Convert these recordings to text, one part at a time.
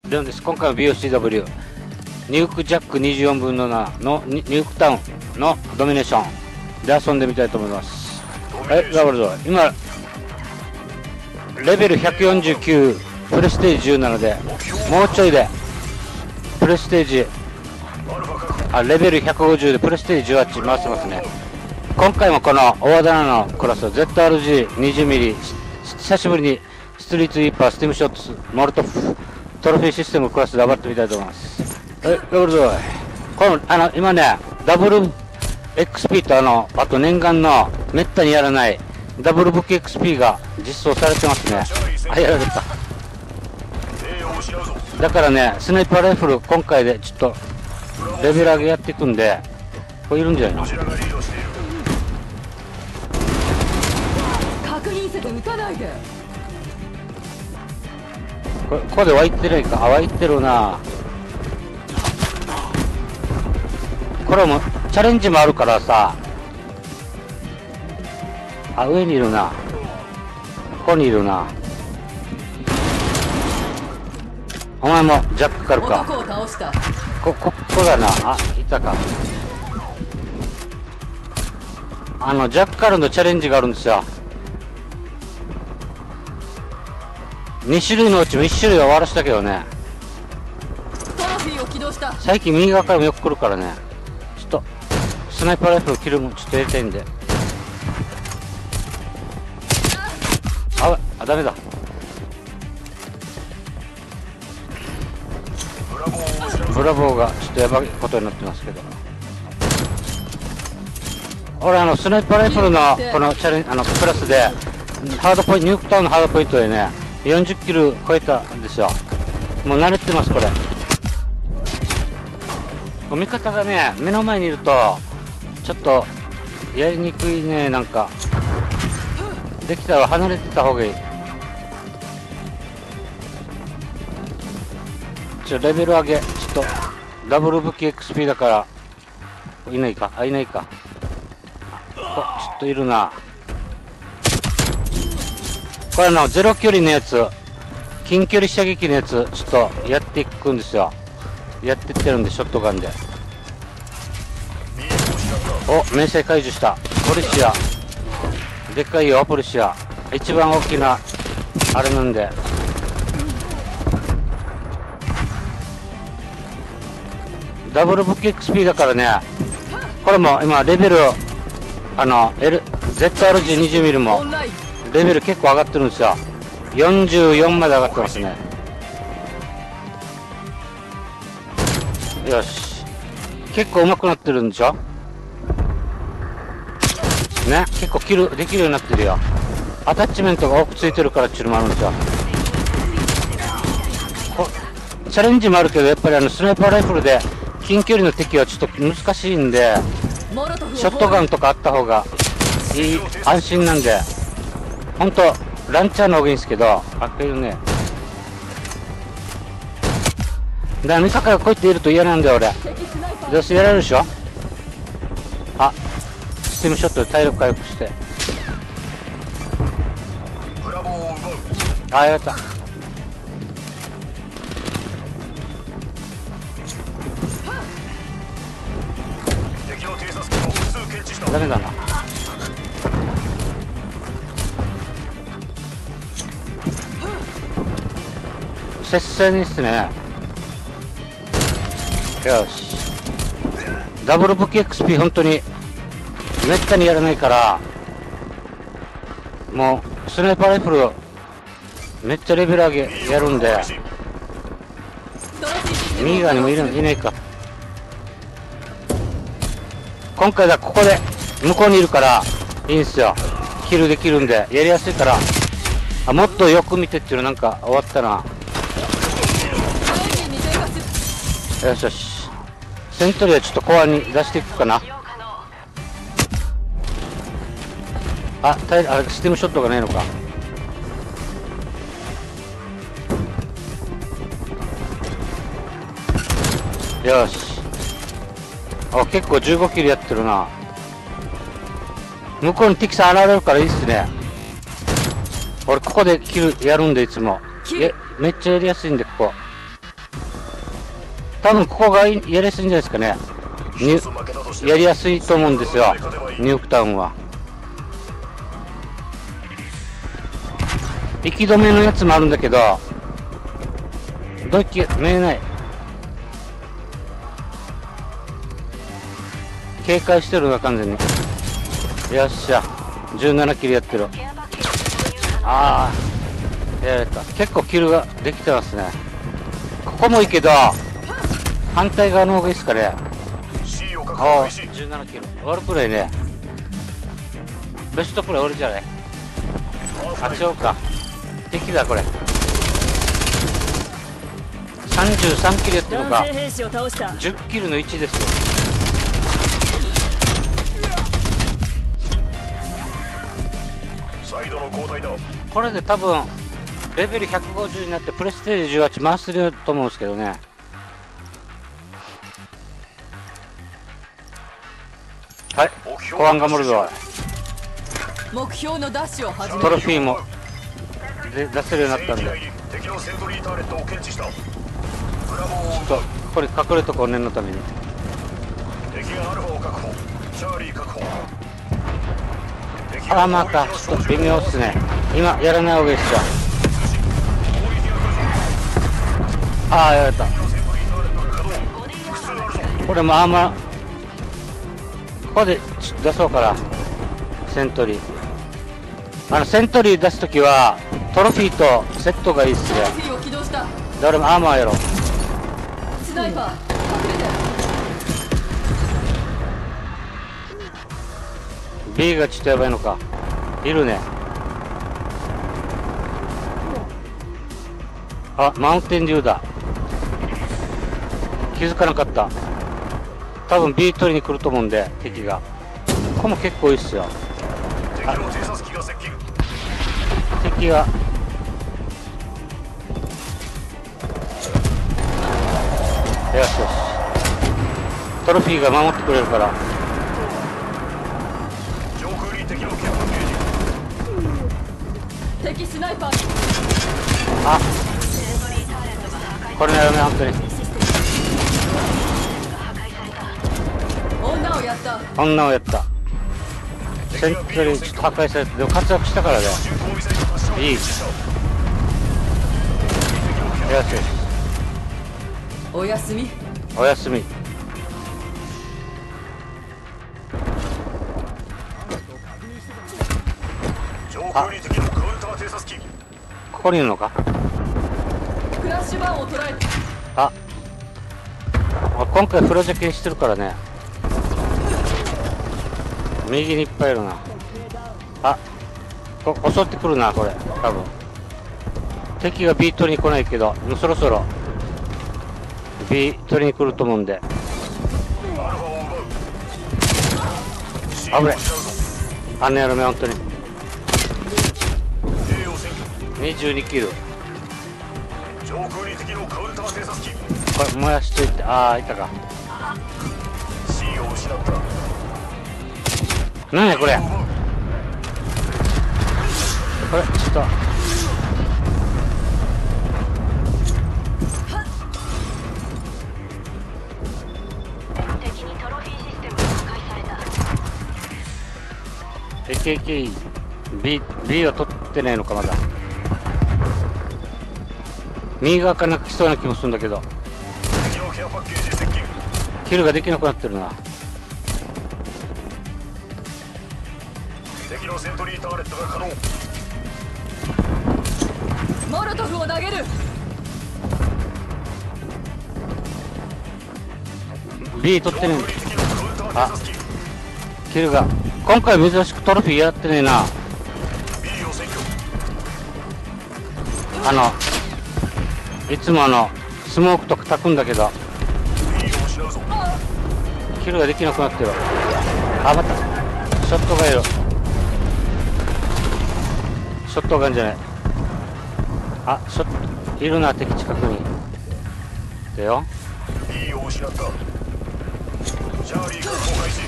でもです、今回の BOCW、ニュークジャック24分の7のニュークタウンのドミネーションで遊んでみたいと思います。ダブルド今、レベル149、プレステージ17で、もうちょいで、プレステージ、レベル150でプレステージ18回してますね。今回もこの大棚のクラス ZRG20mm、久しぶりにストリートイーパー、スティムショットス、モルトフ、トロフィーシステムクラスで頑張ってみたいと思います。ダブルドこの、今ね、ダブル XP とあと念願のめったにやらないダブル武器 XP が実装されてますね。やられた。だからね、スナイパーライフル今回でちょっとレベル上げやっていくんで、これいるんじゃないの？ 確認せて撃たないで。 ここで湧いてないか。湧いてるな。これもチャレンジもあるからさ。上にいるな。ここにいるな。お前もジャックかるか。 男を倒した。 こだな。いたか。ジャッカルのチャレンジがあるんですよ。2種類のうちも1種類は終わらしたけどね。 トロフィーを起動した。 最近右側からもよく来るからね。ちょっとスナイパーライフルキルもちょっとやりたいんで。ダメだ。ブラボーがちょっとやばいことになってますけど、俺スナイパーライフルのこのチャレンプラスでハードポイント、ニュークタウンのハードポイントでね40キル超えたんですよ。もう慣れてます。これ味方がね目の前にいるとちょっとやりにくいね。なんかできたら離れてた方がいい。レベル上げ、ちょっとダブル武器 XP だからいないか。いないか。ちょっといるな。これゼロ距離のやつ、近距離射撃のやつちょっとやっていくんですよ。やってってるんで、ショットガンで。迷彩解除した。ポリシアでっかいよ。ポリシア一番大きなあれなんで。ダブル武器 XP だからね。これも今レベルZRG20mm もレベル結構上がってるんですよ。44まで上がってますね。よし、結構上手くなってるんでしょね。結構キルできるようになってるよ。アタッチメントが多くついてるからっていうのもあるんですよ。チャレンジもあるけど、やっぱりスナイパーライフルで近距離の敵はちょっと難しいんで、ショットガンとかあった方がいい、安心なんで。ほんとランチャーの方がいいんですけど、いるね。だから味方がこうやっていると嫌なんだよ俺。どうせやられるでしょ。スティムショットで体力回復して。やった。ダメだな。接戦ですね。よし、ダブル武器 XP 本当にめったにやらないから、もうスナイパーライフルめっちゃレベル上げやるんで。右側にもいないか。今回はここで向こうにいるからいいんすよ。キルできるんでやりやすいから。もっとよく見てっていうのなんか終わったな。よしよし、セントリーはちょっとコアに出していくかな。スティムショットがないのか。よし、結構15キロやってるな。向こうに敵さん現れるからいいっすね。俺ここでキルやるんでいつも。めっちゃやりやすいんで、ここ多分ここがやりやすいんじゃないですかね。やりやすいと思うんですよ、ニュークタウンは。息止めのやつもあるんだけど、どっち見えない。警戒してるな、完全に。よっしゃ、17キルやってる。ああ、やられた。結構キルができてますね。ここもいいけど、反対側の方がいいですかね。ああ、17キル。悪くないね。ベストプレイ俺じゃない。あ、違うか。敵だ、これ。33キルやってるのか。10キルの1ですよ。これで多分レベル150になってプレステージ18回せると思うんですけどね。はい、公安が守るぞ。 目標のダッシュを始める。 トロフィーも出せるようになったんで、ちょっとこれ隠れとこう、念のために。アーマーか、ちょっと微妙っすね。今やらない方がいいっすよ。ああ、やられた。これもアーマーここで出そうから。セントリー、セントリー出すときはトロフィーとセットがいいっすね。誰もアーマーやろ。 スナイパー隠れて。 B がちょっとやばいのか。いるね。あ、マウンテンデューだ。気づかなかった。多分 B 取りに来ると思うんで、敵が。ここも結構いいっすよ。敵がよしよし、トロフィーが守ってくれるから。 敵スナイパー。 あ、これなよね、本当に。 女をやった。 女をやった。セントリーちょっと破壊されて、でも活躍したからね。いい。よしよし。 おやすみ。 おやすみ。あ、ここにいるのか。 クラッシュバーンを捉えた。 あ、今回プロジェクトしてるからね。右にいっぱいいるな。あ、襲ってくるな、これ。多分敵が B 取りに来ないけど、もうそろそろ B 取りに来ると思うんで。危ない。あんなやろめ、本当に。22キル。これ燃やしといて。ああ、いたか。なんやこれ。これちょっと敵にトロフィーシステムが破壊された。 B は取ってないのかまだ。右側から来そうな気もするんだけど、キルができなくなってるな。 敵のセントリーターレットが可能。 モロトフを投げる。 B 取ってねえ。あ、キルが今回珍しくトロフィーやってねえな。いつもスモークとか焚くんだけどキルができなくなってる。あ、またショットがいる。ショットガンじゃない。あ、ショットいるな、敵近くに。だよ。 B を失った。チャーリーが公開し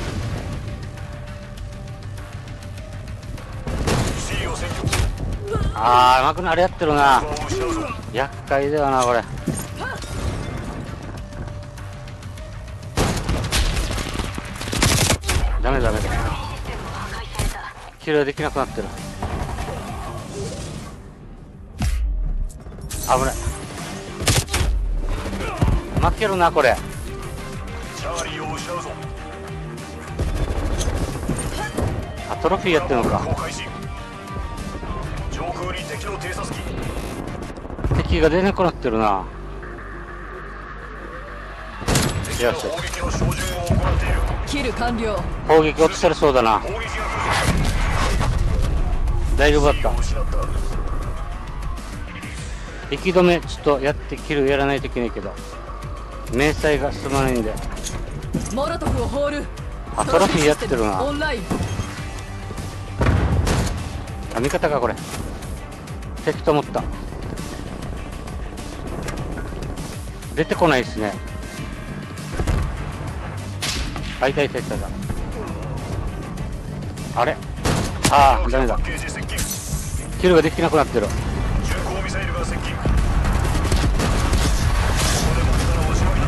C を占拠。 あー、うまくなあれやってるな。厄介だよなこれ。 ダメダメだ。 システムが破壊された。 キルできなくなってる。危ない。負けるなこれ。 チャーリーを失うぞ。 あ、トロフィーやってるのか。 航開始。上空に敵の偵察機。 敵が出なくなってるな。 敵の砲撃の照準を行っている。 キル完了。 攻撃落とされそうだな。 砲撃が大丈夫だった。 を失った。 息止めちょっとやってキルやらないといけないけど、明細が進まないんで。 モロトフを放る。 あ、トロフィーやってるな。 オンライン。 あ、味方かこれ。敵と思った。出てこないですね。あ、いたいたいたいた。あれ、ああ、ダメだ。 パッケージ接近。 キルができなくなってる。 巡航ミサイルが接近。ここでも手柄をしまいだ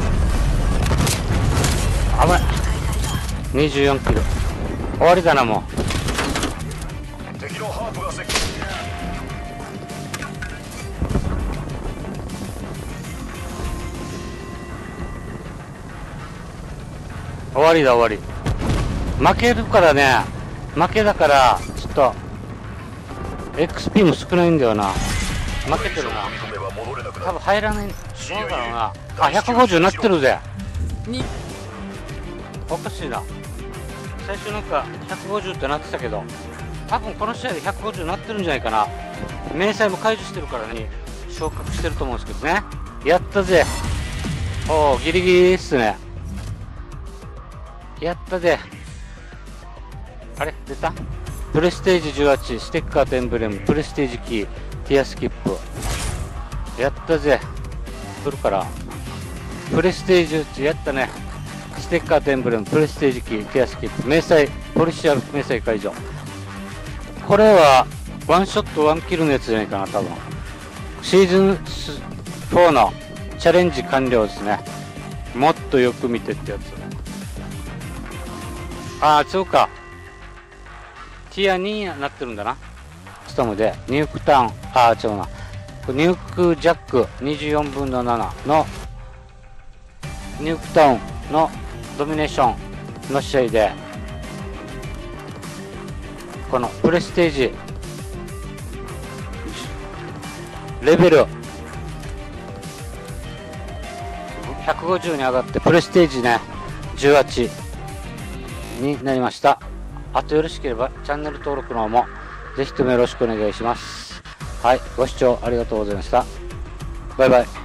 ぞ。 危ない。24キル。終わりだな、も敵のハープが接近。 う。終わりだ、終わり。負けるからね。負けだから、ちょっと、XP も少ないんだよな。負けてるな。 認めば戻れなくなる。 多分入らない。どうだろうな。あ、150なってるぜ。 におかしいな。最初なんか150ってなってたけど、多分この試合で150なってるんじゃないかな。明細も解除してるからね、昇格してると思うんですけどね。やったぜ。おお、ギリギリっすね。やったぜ。あれ出た？プレステージ18、ステッカーとエンブレム、プレステージキー、ティアスキップ。やったぜ。来るから。プレステージ18やったね。ステッカーとエンブレム、プレステージキー、ティアスキップ、明細、ポリシアル明細解除。これは、ワンショットワンキルのやつじゃないかな、多分。シーズン4のチャレンジ完了ですね。もっとよく見てってやつ。ああ、そうか。ティア2になってるんだな。ストームで、ニュークタウン、ああ、違うな。ニュークジャック24分の7の、ニュークタウンのドミネーションの試合で、このプレステージ、レベル150に上がって、プレステージね、18になりました。あとよろしければチャンネル登録の方もぜひともよろしくお願いします。はい、ご視聴ありがとうございました。バイバイ。